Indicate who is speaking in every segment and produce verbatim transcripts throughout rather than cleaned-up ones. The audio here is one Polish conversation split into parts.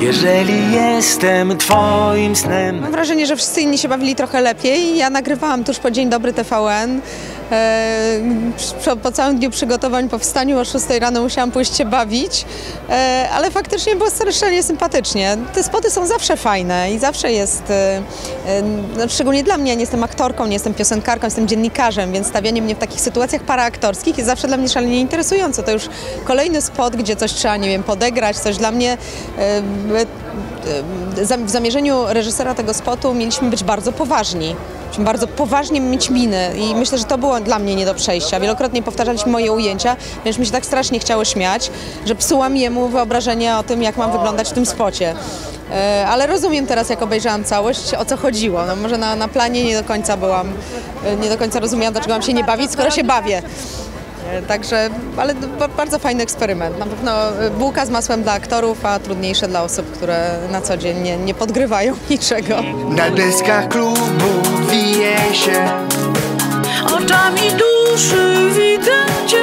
Speaker 1: Jeżeli jestem twoim snem.
Speaker 2: Mam wrażenie, że wszyscy inni się bawili trochę lepiej. Ja nagrywałam tuż po Dzień Dobry T V N. E, po, po całym dniu przygotowań, po wstaniu o szóstej rano musiałam pójść się bawić, e, ale faktycznie było strasznie sympatycznie. Te spoty są zawsze fajne i zawsze jest, e, e, szczególnie dla mnie, ja nie jestem aktorką, nie jestem piosenkarką, jestem dziennikarzem, więc stawianie mnie w takich sytuacjach paraaktorskich jest zawsze dla mnie szalenie interesujące. To już kolejny spot, gdzie coś trzeba, nie wiem, podegrać, coś dla mnie. E, w zamierzeniu reżysera tego spotu mieliśmy być bardzo poważni. Mieliśmy bardzo poważnie mieć miny i myślę, że to było dla mnie nie do przejścia. Wielokrotnie powtarzaliśmy moje ujęcia, więc mi się tak strasznie chciało śmiać, że psułam jemu wyobrażenie o tym, jak mam wyglądać w tym spocie. Ale rozumiem teraz, jak obejrzałam całość, o co chodziło. No może na, na planie nie do końca byłam, nie do końca rozumiałam, dlaczego mam się nie bawić, skoro się bawię. Także, ale bardzo fajny eksperyment. Na pewno bułka z masłem dla aktorów, a trudniejsze dla osób, które na co dzień nie, nie podgrywają niczego.
Speaker 1: Na deskach klubu wije się,
Speaker 3: oczami duszy widzę cię.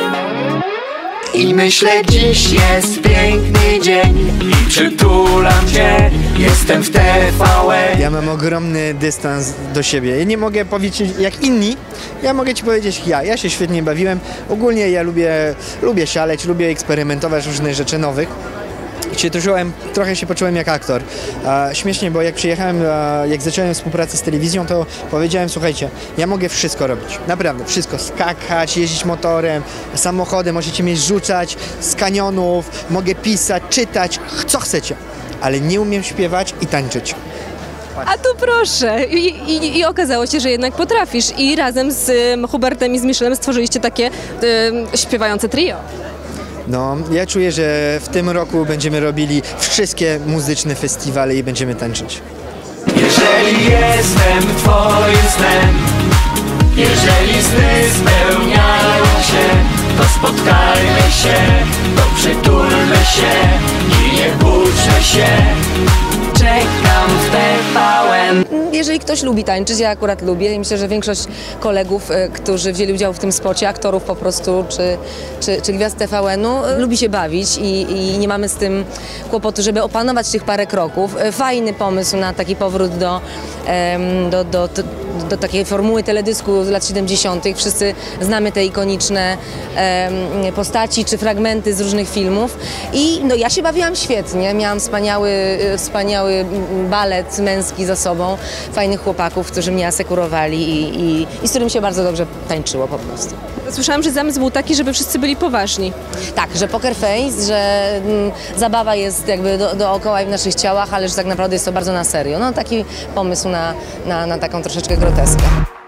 Speaker 1: I myślę, dziś jest piękny dzień i przytulam cię, jestem w T V N.
Speaker 4: Ja mam ogromny dystans do siebie. Ja nie mogę powiedzieć jak inni, ja mogę ci powiedzieć ja. Ja się świetnie bawiłem. Ogólnie ja lubię, lubię szaleć, lubię eksperymentować różne rzeczy nowych. Się czułem, trochę się poczułem jak aktor. E, śmiesznie, bo jak przyjechałem, e, jak zacząłem współpracę z telewizją, to powiedziałem, słuchajcie, ja mogę wszystko robić. Naprawdę, wszystko. Skakać, jeździć motorem, samochodem, możecie mnie rzucać z kanionów, mogę pisać, czytać, co chcecie. Ale nie umiem śpiewać i tańczyć.
Speaker 5: A tu proszę. I, i, I okazało się, że jednak potrafisz. I razem z um, Hubertem i z Michelem stworzyliście takie um, śpiewające trio.
Speaker 4: No, ja czuję, że w tym roku będziemy robili wszystkie muzyczne festiwale i będziemy tańczyć.
Speaker 1: Jeżeli jestem twoim snem, jeżeli sny spełniają się, to spotkajmy się, to przytulmy się i nie budźmy się. Czekam w T V N.
Speaker 6: Jeżeli ktoś lubi tańczyć, ja akurat lubię i myślę, że większość kolegów, którzy wzięli udział w tym spocie, aktorów po prostu, czy, czy, czy gwiazd T V N-u, lubi się bawić i, i nie mamy z tym kłopotu, żeby opanować tych parę kroków. Fajny pomysł na taki powrót do, do, do, do, do takiej formuły teledysku z lat siedemdziesiątych. Wszyscy znamy te ikoniczne postaci czy fragmenty z różnych filmów i no, ja się bawiłam świetnie. Miałam wspaniały, wspaniały balet męski za sobą, fajnych chłopaków, którzy mnie asekurowali i, i, i z którym się bardzo dobrze tańczyło po prostu.
Speaker 5: Słyszałam, że zamysł był taki, żeby wszyscy byli poważni.
Speaker 6: Tak, że poker face, że mm, zabawa jest jakby do, dookoła i w naszych ciałach, ale że tak naprawdę jest to bardzo na serio. No taki pomysł na, na, na taką troszeczkę groteskę.